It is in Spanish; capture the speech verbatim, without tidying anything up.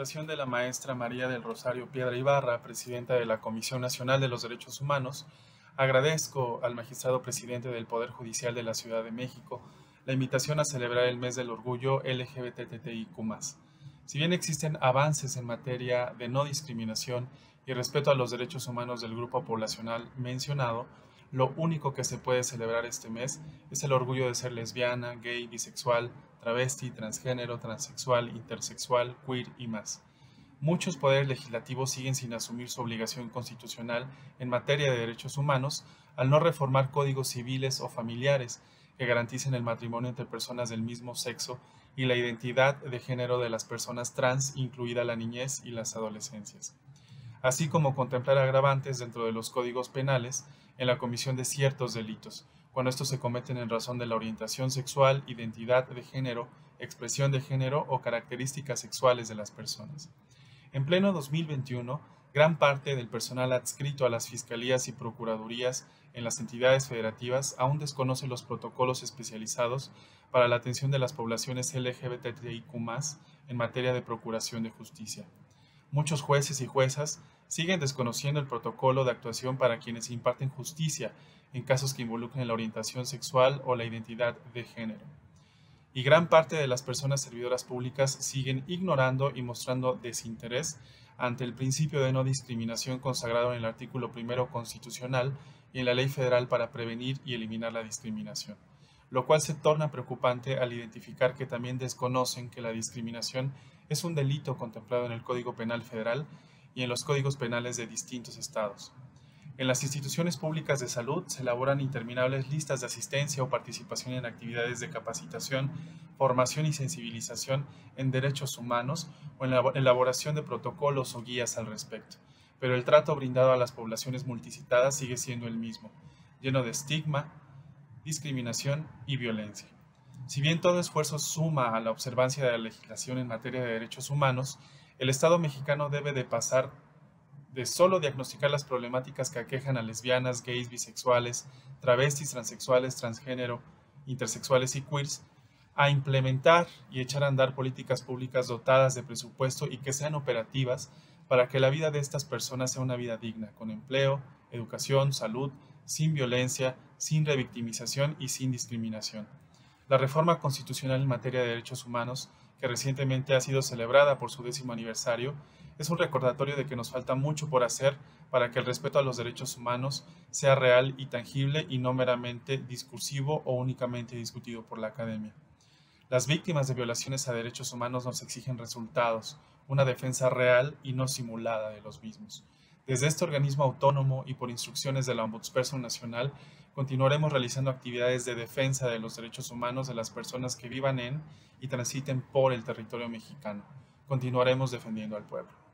participación de la maestra María del Rosario Piedra Ibarra, presidenta de la Comisión Nacional de los Derechos Humanos, agradezco al magistrado presidente del Poder Judicial de la Ciudad de México la invitación a celebrar el mes del orgullo L G B T I Q más. Si bien existen avances en materia de no discriminación y respeto a los derechos humanos del grupo poblacional mencionado, lo único que se puede celebrar este mes es el orgullo de ser lesbiana, gay, bisexual, travesti, transgénero, transexual, intersexual, queer y más. Muchos poderes legislativos siguen sin asumir su obligación constitucional en materia de derechos humanos al no reformar códigos civiles o familiares que garanticen el matrimonio entre personas del mismo sexo y la identidad de género de las personas trans, incluida la niñez y las adolescencias, así como contemplar agravantes dentro de los códigos penales en la comisión de ciertos delitos, cuando estos se cometen en razón de la orientación sexual, identidad de género, expresión de género o características sexuales de las personas. En pleno dos mil veintiuno, gran parte del personal adscrito a las fiscalías y procuradurías en las entidades federativas aún desconoce los protocolos especializados para la atención de las poblaciones L G B T I Q más, en materia de procuración de justicia. Muchos jueces y juezas siguen desconociendo el protocolo de actuación para quienes imparten justicia en casos que involucren la orientación sexual o la identidad de género. Y gran parte de las personas servidoras públicas siguen ignorando y mostrando desinterés ante el principio de no discriminación consagrado en el artículo primero constitucional y en la Ley Federal para prevenir y eliminar la discriminación, lo cual se torna preocupante al identificar que también desconocen que la discriminación es un delito contemplado en el Código Penal Federal y en los códigos penales de distintos estados. En las instituciones públicas de salud se elaboran interminables listas de asistencia o participación en actividades de capacitación, formación y sensibilización en derechos humanos o en la elaboración de protocolos o guías al respecto, pero el trato brindado a las poblaciones multicitadas sigue siendo el mismo, lleno de estigma, discriminación y violencia. Si bien todo esfuerzo suma a la observancia de la legislación en materia de derechos humanos, el Estado mexicano debe de pasar de solo diagnosticar las problemáticas que aquejan a lesbianas, gays, bisexuales, travestis, transexuales, transgénero, intersexuales y queers, a implementar y echar a andar políticas públicas dotadas de presupuesto y que sean operativas para que la vida de estas personas sea una vida digna, con empleo, educación, salud, sin violencia, sin revictimización y sin discriminación. La reforma constitucional en materia de derechos humanos, que recientemente ha sido celebrada por su décimo aniversario, es un recordatorio de que nos falta mucho por hacer para que el respeto a los derechos humanos sea real y tangible y no meramente discursivo o únicamente discutido por la academia. Las víctimas de violaciones a derechos humanos nos exigen resultados, una defensa real y no simulada de los mismos. Desde este organismo autónomo y por instrucciones de la Ombudsperson Nacional, continuaremos realizando actividades de defensa de los derechos humanos de las personas que vivan en y transiten por el territorio mexicano. Continuaremos defendiendo al pueblo.